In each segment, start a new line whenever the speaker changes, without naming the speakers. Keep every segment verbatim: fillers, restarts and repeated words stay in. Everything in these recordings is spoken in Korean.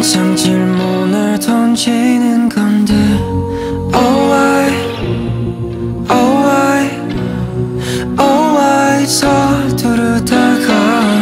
항상 질문을 던지는 건데 Oh why, oh why, oh why 서두르다가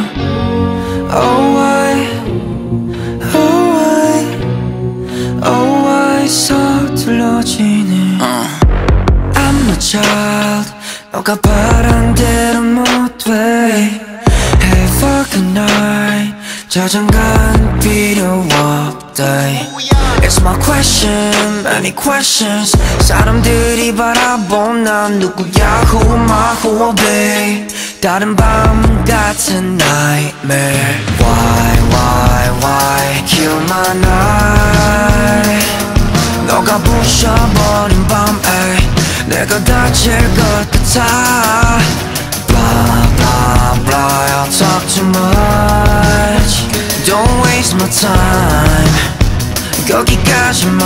Oh why, oh why, oh why 서둘러지네 uh. I'm a child 너가 바란 대로 못돼 Have a good night 자장가는 필요 없대 It's my question, many questions 사람들이 바라본 난 누구야 Who am I, who will be 다른 밤 같은 nightmare Why, why, why kill my night 너가 부셔버린 밤에 내가 다칠 것 같아 Blah, blah, blah I'll talk too much Don't waste my time 거기까지만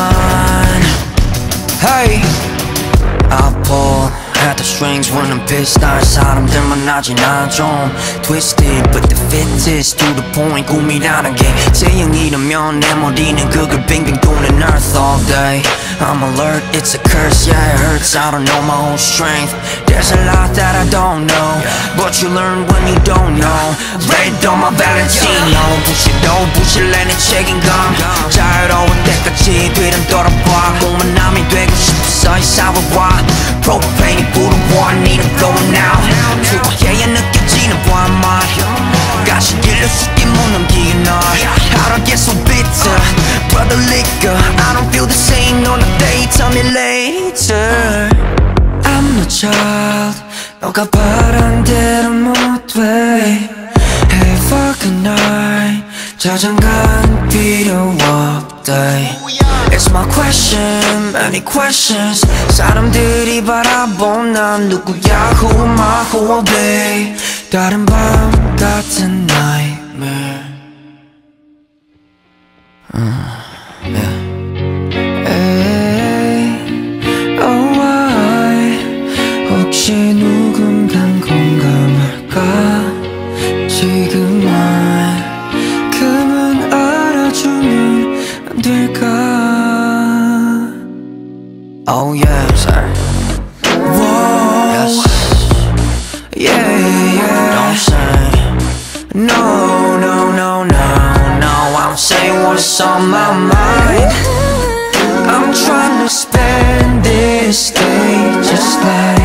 Hey I pull at the strings when I'm pissed 날 사람들 만나지 난 좀 twisted But the fit is to the point 꿈이라는 게 태양이라면 내 머리는 그걸 빙빙 도는 earth all day I'm alert, it's a curse, yeah it hurts I don't know my own strength There's a lot that I don't know But you learn when you don't know Red on my Valentino 부실도 부실래 내 책임감 자유로울 때까지 뒤를 돌아봐 꿈은 남이 되고 싶어서 이사와 Propane 불어와 I need to go now 투과해야 느껴지는 밤만 가시 길러 쉽게 못 넘기는 널 How to get so bitter Brother liquor I don't feel the same on a day Tell me later I'm a child 너가 바란 대로 못돼 Have a good night 자장가는 필요 없대 It's my question, many questions 사람들이 바라본 난 누구야 Who am I, who will be 다른 밤 같은 nightmare uh, yeah. Hey, oh why 혹시 누군간 공감할까 지금만큼은 알아주면 안 될까 Oh yeah, sorry. Whoa, yes. Yeah, yeah. Don't say no, no, no, no, no. I'm saying what's on my mind. I'm trying to spend this day just like